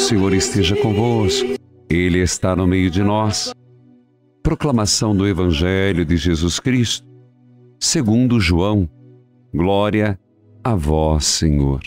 Senhor esteja convosco. Ele está no meio de nós. Proclamação do Evangelho de Jesus Cristo, segundo João. Glória a vós, Senhor.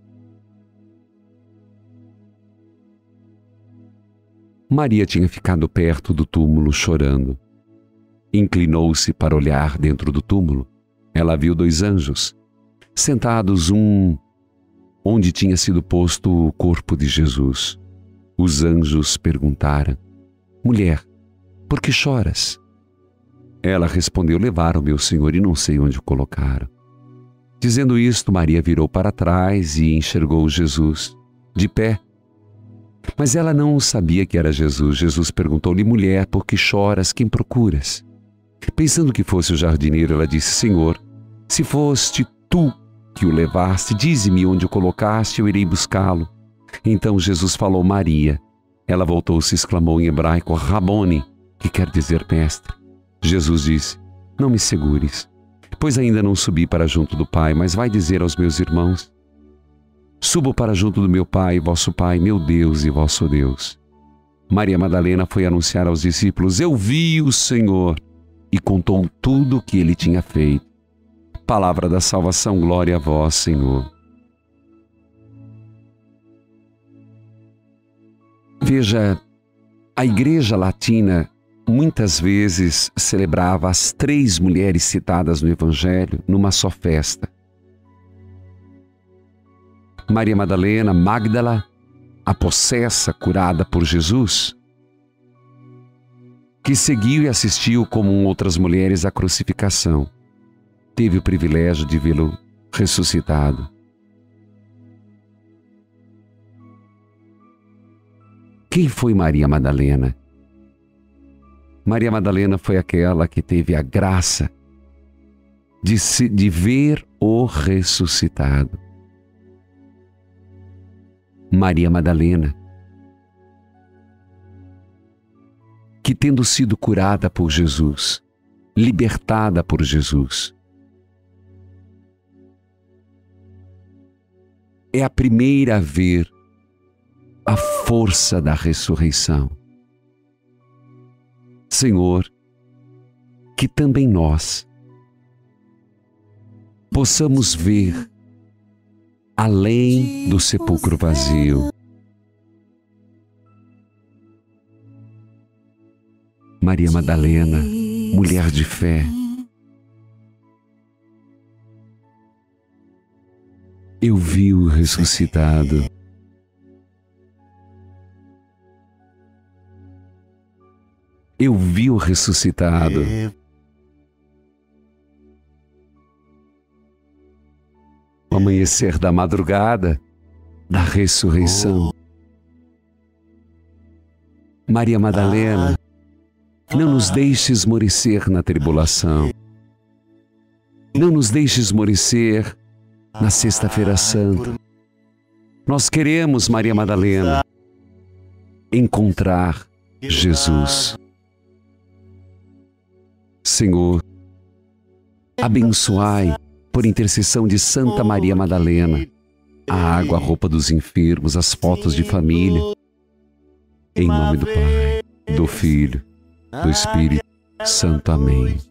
Maria tinha ficado perto do túmulo chorando. Inclinou-se para olhar dentro do túmulo. Ela viu 2 anjos, sentados onde tinha sido posto o corpo de Jesus. Os anjos perguntaram: Mulher, por que choras? Ela respondeu: Levaram meu Senhor e não sei onde o colocaram. Dizendo isto, Maria virou para trás e enxergou Jesus, de pé. Mas ela não sabia que era Jesus. Jesus perguntou-lhe: Mulher, por que choras? Quem procuras? Pensando que fosse o jardineiro, ela disse: Senhor, se foste tu que o levaste, dize-me onde o colocaste, eu irei buscá-lo. Então Jesus falou: Maria. Ela voltou-se e exclamou em hebraico: Rabone, que quer dizer mestre. Jesus disse: Não me segures, pois ainda não subi para junto do Pai, mas vai dizer aos meus irmãos: Subo para junto do meu Pai, vosso Pai, meu Deus e vosso Deus. Maria Madalena foi anunciar aos discípulos: Eu vi o Senhor, e contou tudo o que ele tinha feito. Palavra da salvação, glória a vós, Senhor. Veja, a Igreja Latina muitas vezes celebrava as 3 mulheres citadas no Evangelho numa só festa. Maria Madalena, Magdala, a possessa curada por Jesus, que seguiu e assistiu como outras mulheres à crucificação. Teve o privilégio de vê-lo ressuscitado. Quem foi Maria Madalena? Maria Madalena foi aquela que teve a graça de ver o ressuscitado. Maria Madalena, que tendo sido curada por Jesus, libertada por Jesus, é a primeira a ver a força da ressurreição. Senhor, que também nós possamos ver além do sepulcro vazio. Maria Madalena, mulher de fé, eu vi o ressuscitado. Eu vi o ressuscitado. O amanhecer da madrugada da ressurreição. Maria Madalena, não nos deixes esmorecer na tribulação. Não nos deixes esmorecer na Sexta-feira Santa. Nós queremos, Maria Madalena, encontrar Jesus. Senhor, abençoai, por intercessão de Santa Maria Madalena, a água, a roupa dos enfermos, as fotos de família. Em nome do Pai, do Filho, do Espírito Santo. Amém.